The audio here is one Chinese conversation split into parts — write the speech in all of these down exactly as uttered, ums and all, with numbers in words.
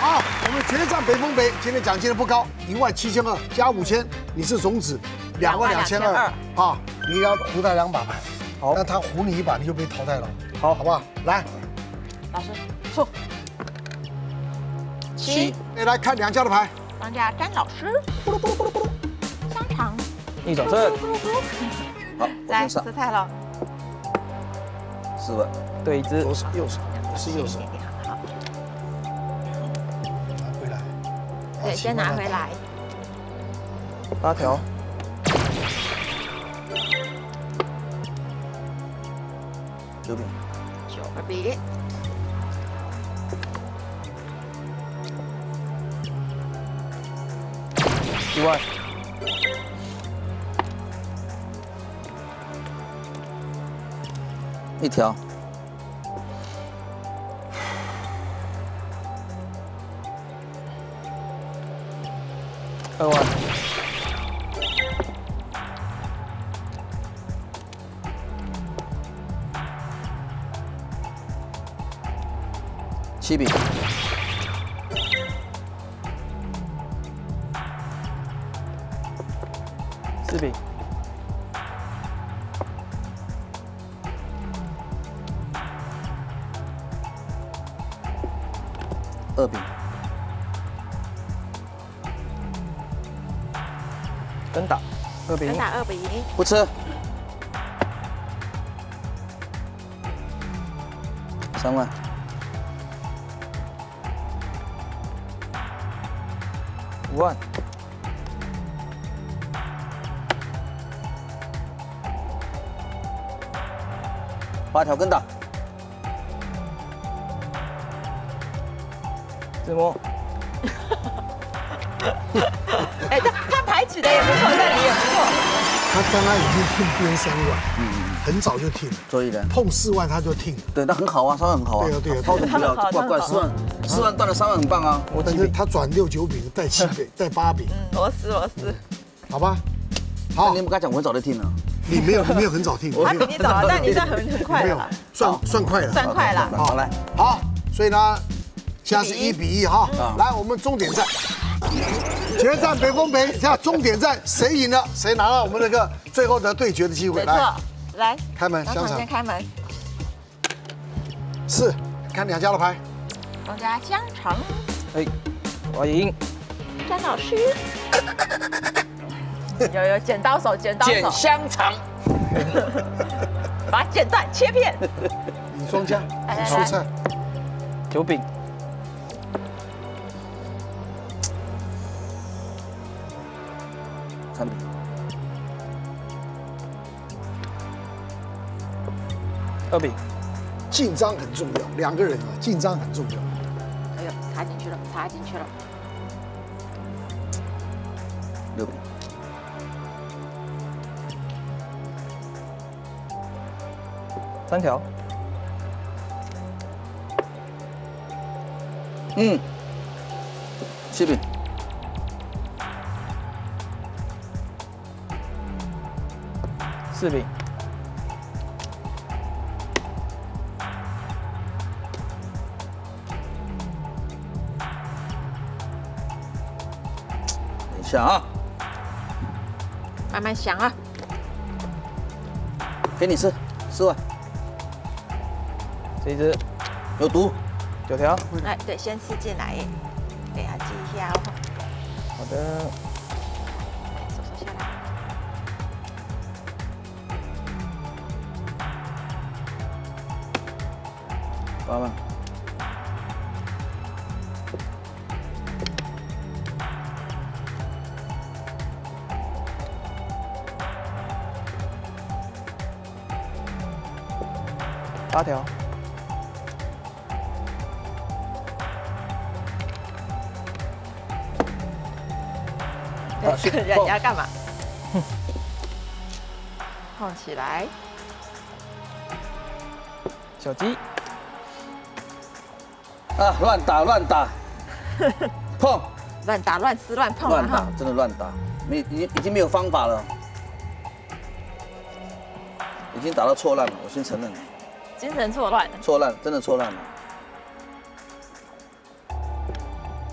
好，我们决战北风北，今天奖金的不高，一万七千二加五千，你是种子，两万两千二啊！你要胡他两把牌，好，那他胡你一把，你就被淘汰了。好，好不好？来， 老师出七， 你来看两家的牌。 庄家詹老师，咕噜咕噜咕噜咕噜，香肠， 逆转胜。 好， 来色菜了， 四万， 对一只， 左手右手，是右手。 好， 拿回来。 对，先拿回来。 八条。 九饼， 九个饼， 一万， 一条， 二万， 七饼， 四饼， 二饼， 跟打，二饼跟，打二饼， 不吃，三万， 五万， 八条跟打， 自摸， 哎，他他抬起的也不错，那里也不错。 他刚刚已经听边三万，嗯，很早就听了， 所以呢， 碰四万他就听了。 对，那很好啊，三万很好啊。 对啊对啊抛什么不要，怪怪四万，四万断了三万很棒啊。 我几饼， 但是他转六九饼，带七饼，带八饼， 螺丝螺丝， 好吧？ 那好你，不跟他讲，我很早就听了。 你没有，你没有很早听， 他比你早，但你算很很快没有了啦， 算算快了， 算快了。 好来， 好，所以呢，现在是一比一哈。 啊来，我们终点战，决战北风北，现在终点战谁赢了，谁拿到我们那个最后的对决的机会。来， 没错，来， 开门，香肠香肠先开门， 是，看两家的牌， 庄家香肠， 哎，我赢， 詹老师，有有剪刀手，剪刀捡手， 香肠， 把它剪断切片， 你庄家， 来来你蔬菜， 九饼， 三饼， 二饼， 进章很重要，两个人啊，进章很重要。 哎呦，插进去了，插进去了， 六饼， 三条， 嗯，七饼， 四饼， 等一下啊， 慢慢想啊， 给你吃，四万， 这一只有毒， 九条， 来，对，先吃进来，给他记一下哦， 好的， 手手下来， 八万， 八条， 对，人家干嘛？放起来， 小鸡， 啊，乱打乱打，碰， 乱打乱撕乱碰乱打啊哈，， 真的乱打，没已经已经没有方法了，已经打到错烂了，我先承认， 精神错乱， 错烂，真的错烂了。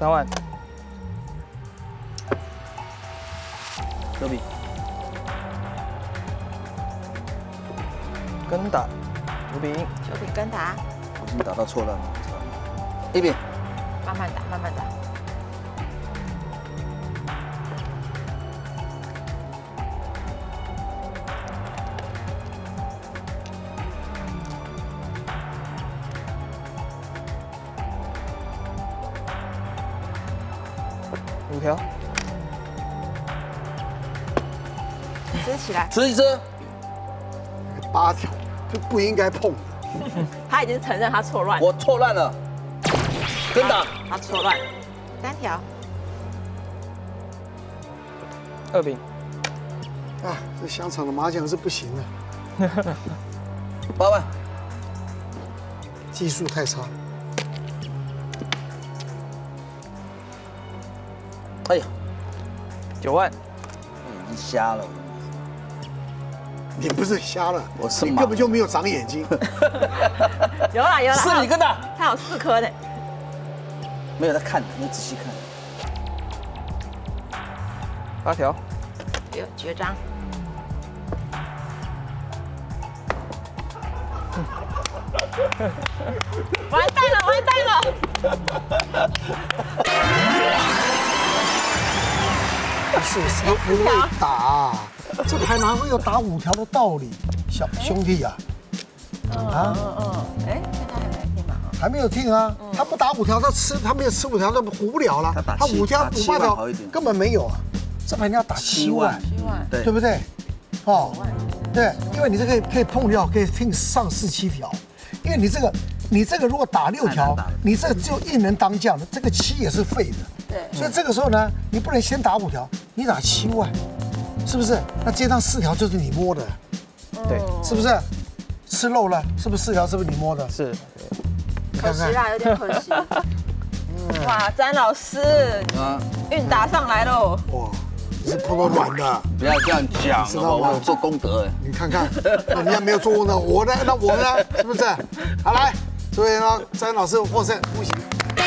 三万。 九比。 跟打，九饼。 九饼跟打， 我已经打到错了。一比。 慢慢打，慢慢打。 五条。 支起来。 吃一只。 八条就不应该碰。 他已经承认他错乱。 我错乱了。跟打。 他错乱。三条。 二饼。 啊，这香肠的麻将是不行的。 八万。 技术太差。 哎呀， 九万。 眼睛瞎了。 你不是瞎了， 我是你根本就没有长眼睛。 有啦有啦。 是你跟打。 他有四颗呢。 没有在看，你仔细看。 八条。 有绝章。完蛋了，完蛋了！ 不是，谁不会打？这牌哪会有打五条的道理？小兄弟啊！ 啊嗯嗯，哎，现在还没听吗？ 还没有听啊！他不打五条，他吃他没有吃五条，他胡不了了。他五条五八条根本没有啊！这牌你要打七万， 七万， 对对不对？哦，对，因为你这个可以可以碰掉，可以拼上四七条。因为你这个，你这个如果打六条，你这个只有一人当将的，这个七也是废的。 对。 所以这个时候呢，你不能先打五条，你打七万，是不是？那这张四条就是你摸的， 对， 是不是？吃漏了，是不是四条？是不是你摸的？ 是。 可惜啦，有点可惜。哇，詹老师，啊，运打上来喽！ 哇，你是碰到软的。 不要这样讲，知道吗？我做功德哎。 你看看，那你还没有做功德，我呢？那我呢？是不是？好来，所以呢，詹老师获胜，恭喜。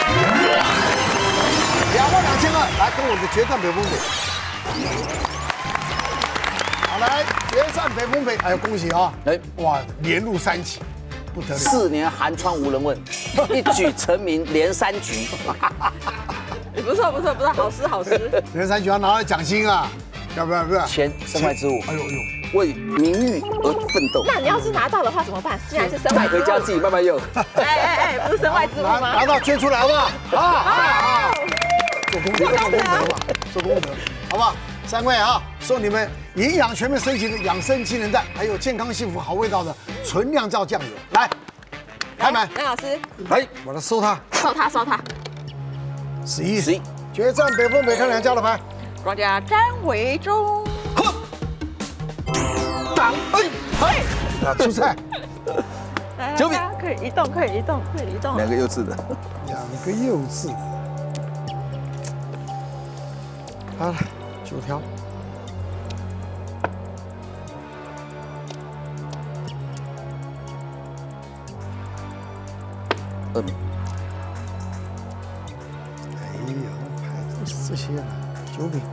两万两千二，来跟我的决战北风北。好来，决战北风北，哎呦，恭喜啊！哎，哇，连入三级，不得了。 四年寒窗无人问，一举成名连三局。 不错不错不错，好诗好诗。 连三局要拿到奖金啊，要不要？不要。 钱身外之物。 哎呦呦， 为名誉而奋斗。 那你要是拿到的话怎么办？竟然是身外之物。 带回家自己慢慢用。 哎哎哎，不是身外之物吗？ 拿到捐出来好不好？啊啊啊！做功德，做功德嘛，做功德，好不好？三位啊，送你们营养全面升级的养生机能蛋，还有健康幸福好味道的纯酿造酱油，来，开门。 梁老师， 来，我来收它， 收它，收它。 十一， 十一， 决战北风北，看两家的牌。 庄家占为中。 哼，挡，哎，嘿，啊，出菜。 九饼可以移动，可以移动，可以移动。 两个幼稚的。 两个幼稚的。好了，九条。 二饼。 哎呀，牌都是这些了。九饼。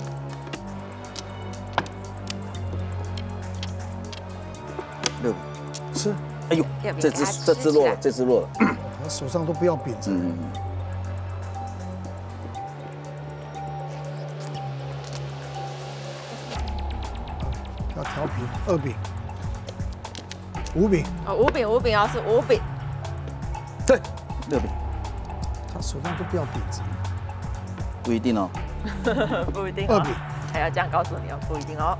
六饼。 吃。 哎呦，这只这只落了，这只落了。 他手上都不要饼子。嗯。要调平，二饼。五饼。 哦，五饼五饼哦，是五饼。 对，六饼。 他手上都不要饼子。 不一定哦。 不一定。 二饼。 还要这样告诉你哦，不一定哦。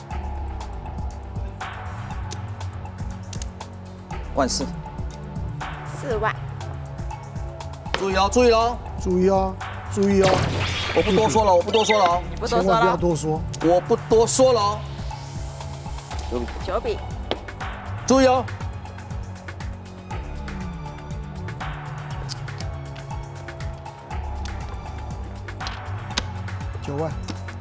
万四。 四万。 注意哦，注意哦， 注意哦，注意哦！ 我不多说了，我不多说了哦。 你不多说了。 千万不要多说。 我不多说了哦。九饼。 九饼。 注意哦。 九万。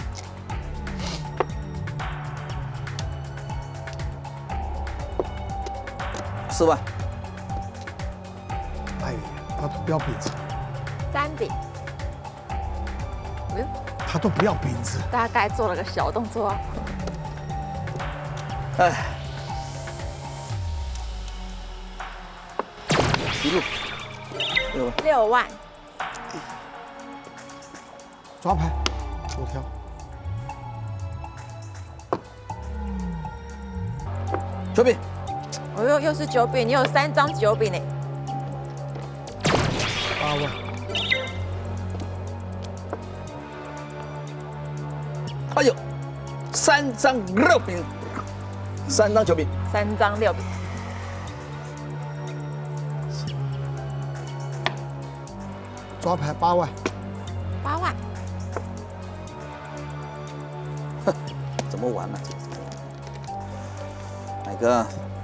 四万。 哎呀，他不要饼子。 三饼。 他都不要饼子。 大概做了个小动作。 哎，一路六万， 六万， 抓牌，九条。 九饼， 哦哟，又是九饼，你有三张九饼呢。 八万， 哎呦，三张六饼，三张九饼， 三张六饼， 抓牌八万， 八万， 怎么玩呢、啊？哪个？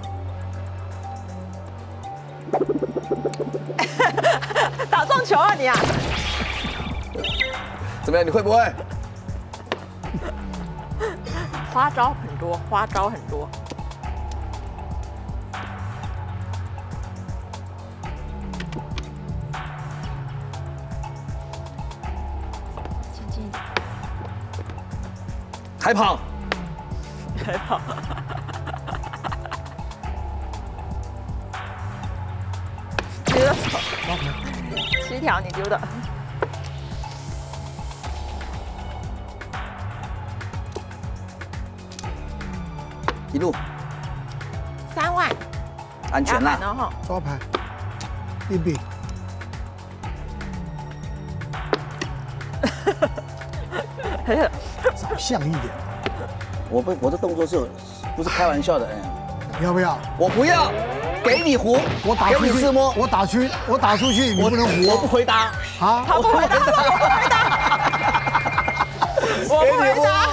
打撞球啊你啊！ 怎么样？你会不会？ 花招很多，花招很多。前进一点， 还跑？ 还跑。丢的手，七条你丢的。 一路三万， 安全啦。 然后抓牌，一饼。少像一点。 我不，我的动作是有，不是开玩笑的。哎， 你要不要？ 我不要，给你胡， 我打出去给你自摸， 我打出，我打出去，你不能胡。 我不回答。 啊？ 他不回答，我不回答，我不回答。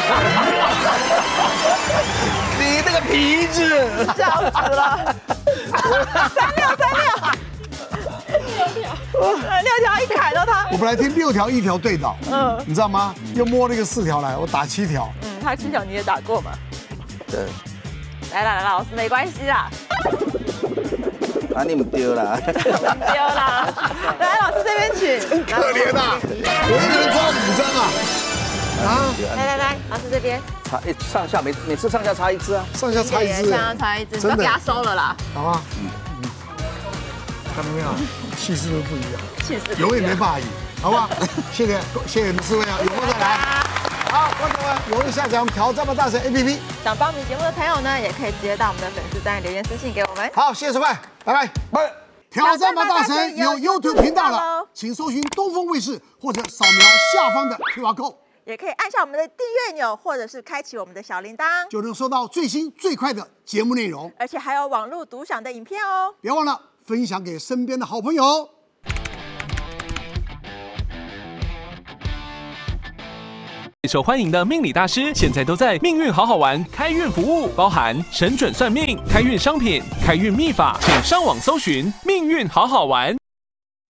你那个皮子， 笑死了！三六三六，六条，六条一砍到他。 我本来听六条一条对倒， 嗯， 你知道吗？又摸了一个四条来，我打七条。 嗯，他七条你也打过嘛？ 对， 来来来，老师没关系啦， 啊你们丢了， 丢啦。来，老师这边请。 可怜呐，我一个人抓五张啊！啊， 来来来，老师这边。 差一上下每每次上下差一只啊。 上下差一只， 上下差一只，你都给他收了啦。 好吧？嗯嗯，看到没有？气势都不一样， 气势永远没办法赢，好不好？谢谢，谢谢你们四位啊，有空再来。好，观众们，有空下载我们挑战吧大神 A P P。 想报名节目的朋友呢，也可以直接到我们的粉丝专页留言私信给我们。 好，谢谢收看，拜拜。 拜。 挑战吧大神有 YouTube 频道了，请搜寻东风卫视或者扫描下方的 Q R code。 也可以按下我们的订阅钮，或者是开启我们的小铃铛， 就能收到最新最快的节目内容， 而且还有网络独享的影片哦。 别忘了分享给身边的好朋友。 受欢迎的命理大师，现在都在命运好好玩开运服务，包含神准算命、开运商品、开运秘法，请上网搜寻命运好好玩。